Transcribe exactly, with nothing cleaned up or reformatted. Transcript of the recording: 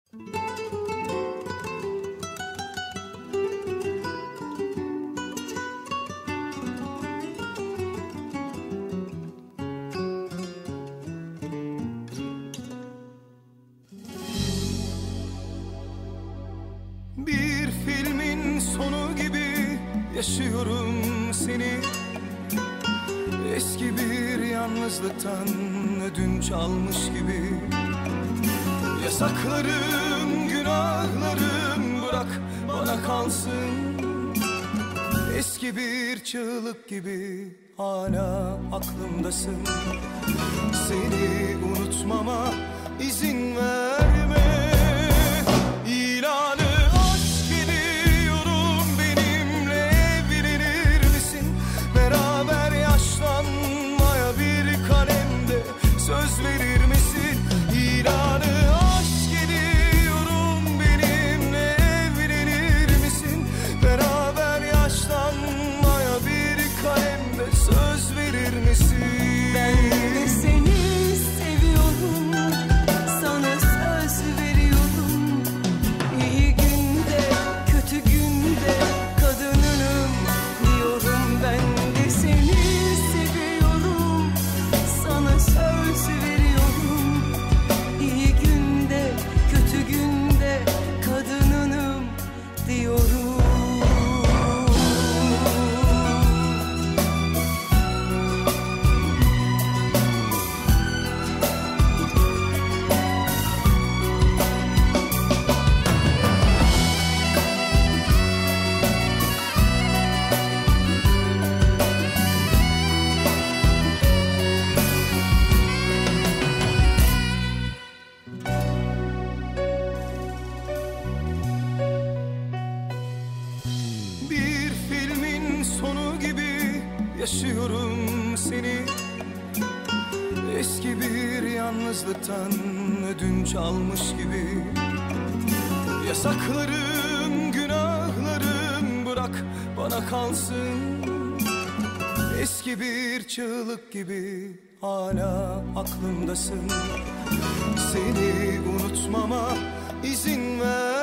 Bir filmin sonu gibi yaşıyorum seni. Eski bir yalnızlıktan ödünç almış gibi. Yasaklarım, günahlarım bırak bana kalsın. Eski bir çığlık gibi hala aklımdasın. Seni unutmama izin verme. İlanı aşk ediyorum, benimle evlenir misin? Beraber yaşlanmaya bir kalemde söz verir misin? İlanı aşk ediyorum, benimle evlenir misin? Beraber yaşlanmaya bir kalemde söz verir misin? Ben de seni seviyorum, sana söz veriyorum. İyi günde, kötü günde kadınınım diyorum. Ben de seni seviyorum, sana söz veriyorum. İyi günde, kötü günde kadınınım diyorum. Bir filmin sonu gibi yaşıyorum seni. Eski bir yalnızlıktan ödünç almış gibi. Yasaklarım, günahlarım bırak bana kalsın. Eski bir çığlık gibi hala aklımdasın. Seni unutmama izin ver.